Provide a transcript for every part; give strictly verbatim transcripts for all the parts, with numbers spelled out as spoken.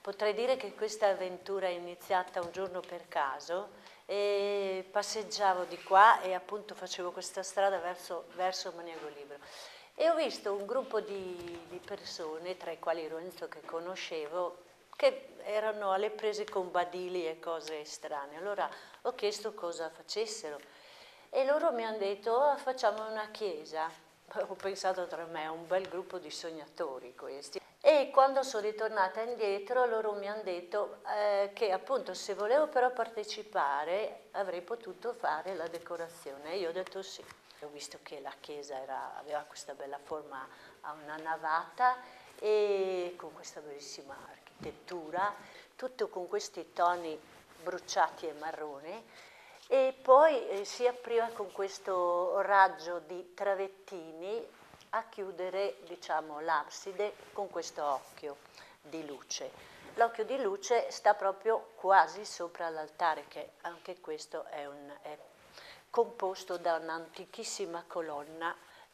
Potrei dire che questa avventura è iniziata un giorno per caso e passeggiavo di qua e appunto facevo questa strada verso, verso Maniago Libero e ho visto un gruppo di, di persone, tra i quali Lorenzo che conoscevo, che erano alle prese con badili e cose strane. Allora ho chiesto cosa facessero e loro mi hanno detto oh, facciamo una chiesa. Ho pensato tra me, un bel gruppo di sognatori questi. E quando sono ritornata indietro loro mi hanno detto eh, che appunto se volevo però partecipare avrei potuto fare la decorazione. E io ho detto sì. Ho visto che la chiesa era, aveva questa bella forma a una navata e con questa bellissima architettura, tutto con questi toni bruciati e marroni. E poi eh, si apriva con questo raggio di travettini a chiudere, diciamo, l'abside con questo occhio di luce. L'occhio di luce sta proprio quasi sopra l'altare, che anche questo è, un, è composto da un'antichissima colonna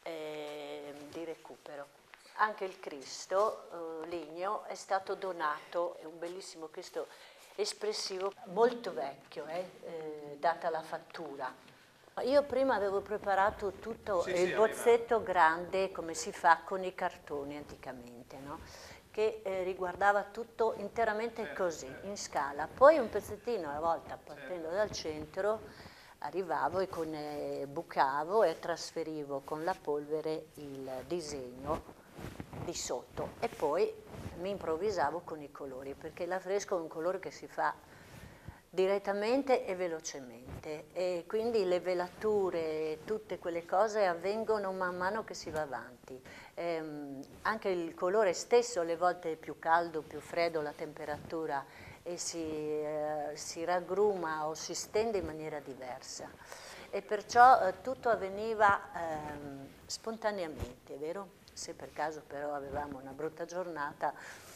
eh, di recupero. Anche il Cristo, eh, ligneo, è stato donato, è un bellissimo Cristo espressivo, molto vecchio, eh, eh, data la fattura. Io prima avevo preparato tutto Sì, il sì, bozzetto grande, come si fa con i cartoni anticamente, no? Che eh, riguardava tutto interamente certo, così, certo. in scala. Poi un pezzettino alla volta, partendo Certo. dal centro, arrivavo e con, eh, bucavo e trasferivo con la polvere il disegno di sotto e poi mi improvvisavo con i colori, perché l'affresco è un colore che si fa direttamente e velocemente e quindi le velature, tutte quelle cose avvengono man mano che si va avanti. Ehm, anche il colore stesso alle volte è più caldo, più freddo la temperatura e si, eh, si raggruma o si stende in maniera diversa e perciò eh, tutto avveniva ehm, spontaneamente, vero? Se per caso però avevamo una brutta giornata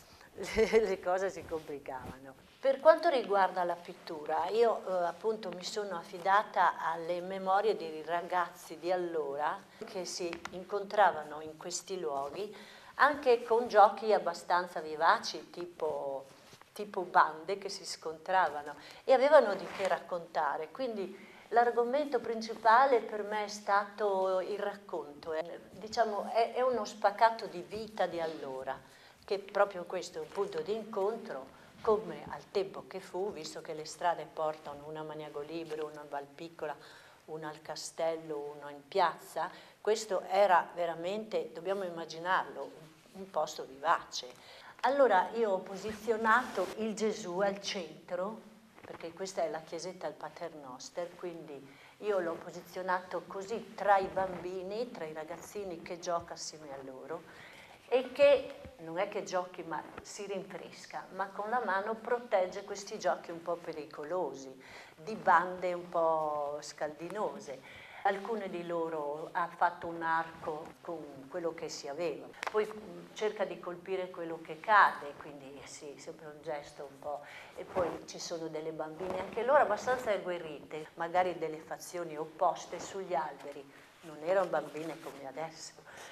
le, le cose si complicavano. Per quanto riguarda la pittura, io eh, appunto mi sono affidata alle memorie di ragazzi di allora che si incontravano in questi luoghi anche con giochi abbastanza vivaci, tipo, tipo bande che si scontravano e avevano di che raccontare. Quindi l'argomento principale per me è stato il racconto, è, diciamo, è, è uno spaccato di vita di allora, che proprio questo è un punto di incontro, come al tempo che fu, visto che le strade portano una a Maniago Libero, una a Valpiccola, una al castello, una in piazza, questo era veramente, dobbiamo immaginarlo, un, un posto vivace. Allora io ho posizionato il Gesù al centro, perché questa è la chiesetta al Paternoster, quindi io l'ho posizionato così tra i bambini, tra i ragazzini che gioca assieme a loro e che non è che giochi ma si rinfresca, ma con la mano protegge questi giochi un po' pericolosi, di bande un po' scaldinose. Alcune di loro ha fatto un arco con quello che si aveva, poi cerca di colpire quello che cade, quindi sì, sempre un gesto un po'. E poi ci sono delle bambine, anche loro abbastanza agguerrite, magari delle fazioni opposte sugli alberi, non erano bambine come adesso.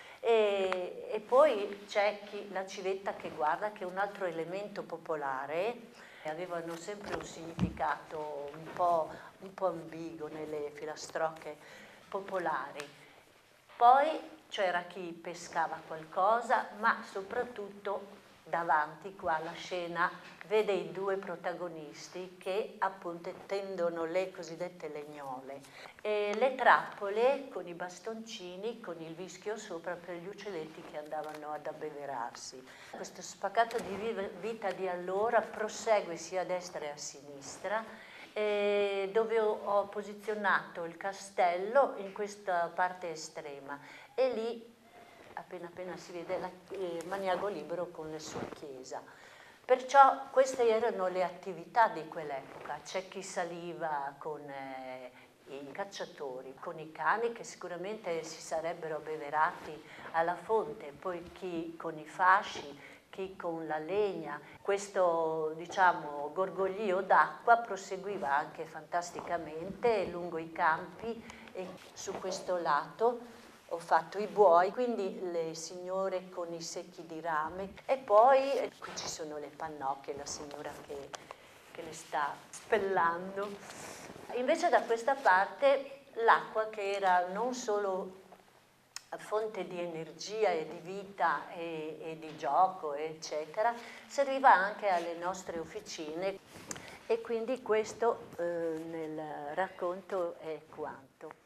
E, e poi c'è chi, la civetta che guarda, che è un altro elemento popolare, avevano sempre un significato un po', un po' ambiguo nelle filastrocche popolari. Poi c'era chi pescava qualcosa, ma soprattutto davanti qua alla scena vede i due protagonisti che appunto tendono le cosiddette legnole e le trappole con i bastoncini, con il vischio sopra per gli uccelletti che andavano ad abbeverarsi. Questo spaccato di vita di allora prosegue sia a destra che a sinistra, eh, dove ho, ho posizionato il castello in questa parte estrema e lì appena appena si vede la, eh, Maniago Libero con la sua chiesa. Perciò queste erano le attività di quell'epoca. C'è chi saliva con eh, i cacciatori, con i cani che sicuramente si sarebbero abbeverati alla fonte, poi chi con i fasci, chi con la legna. Questo, diciamo, gorgoglio d'acqua proseguiva anche fantasticamente lungo i campi e su questo lato ho fatto i buoi, quindi le signore con i secchi di rame, e poi eh, qui ci sono le pannocchie, la signora che, che le sta spellando. Invece da questa parte l'acqua, che era non solo fonte di energia e di vita e, e di gioco, eccetera, serviva anche alle nostre officine, e quindi questo eh, nel racconto è quanto.